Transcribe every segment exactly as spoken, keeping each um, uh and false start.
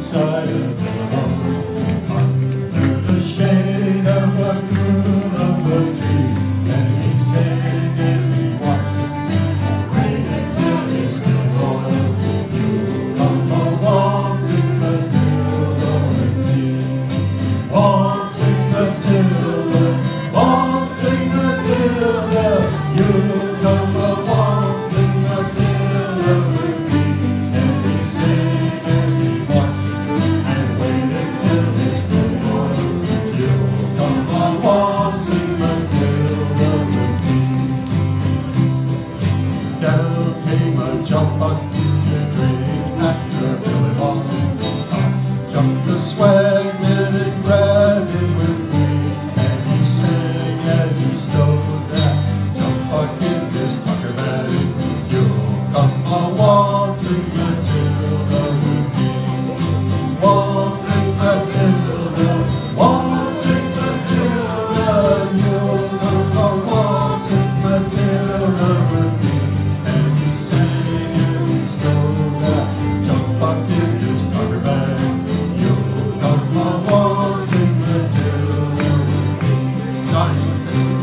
side of the road, under the shade of a beautiful tree, and he sang as he walked, waited till his good Lord, you come a waltzing Matilda with me, waltzing Matilda, waltzing Matilda, you come a waltzing Matilda with me. And he sang as he watched and waited till his good Lord, you come a waltzing Matilda with me. Down came a jump on to drink after Billy Ball. Up jumped the swagman and grabbed him with me, and he sang as he stole that jump bucket his pucker bag. You'll come a waltzing Matilda with me, waltzing Matilda, waltzing Matilda, you'll come a waltzing Matilda with me. And he sang as he stole that jump bucket his pucker bag. You'll come a waltzing Matilda with me. Johnny Matilda.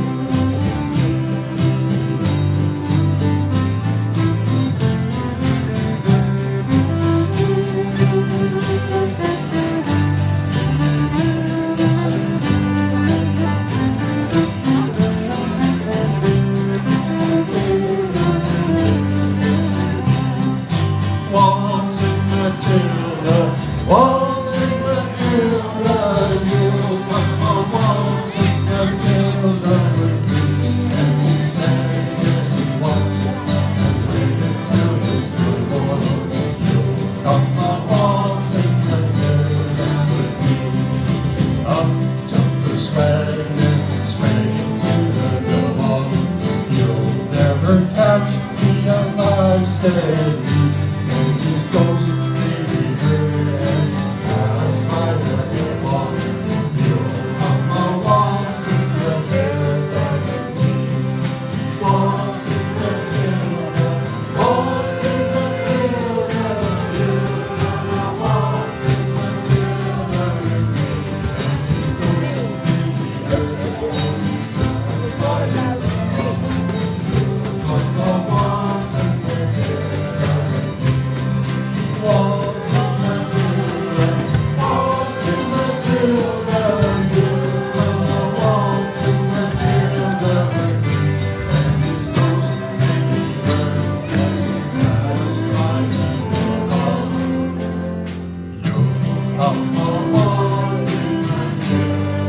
Waltzing Matilda, waltzing Matilda, you'll come a waltzing Matilda with me. And he sang as he walked and waited till his good Lord, you'll come a waltzing Matilda with me. Up jumped the swagman, sprang into the billabong. You'll never catch me alive, said he. And his ghost baby heard as he passed by the billabong. You'll come a waltzing Matilda with me, waltzing Matilda, waltzing Matilda, you'll come a waltzing Matilda with me. And his ghost baby heard as he passed by the billabong. You'll come a waltzing Matilda with me. Waltzing Matilda, waltzing Matilda, you'll come a waltzing Matilda with me. And his ghost baby heard as he passed by the billabong. You'll come a waltzing Matilda.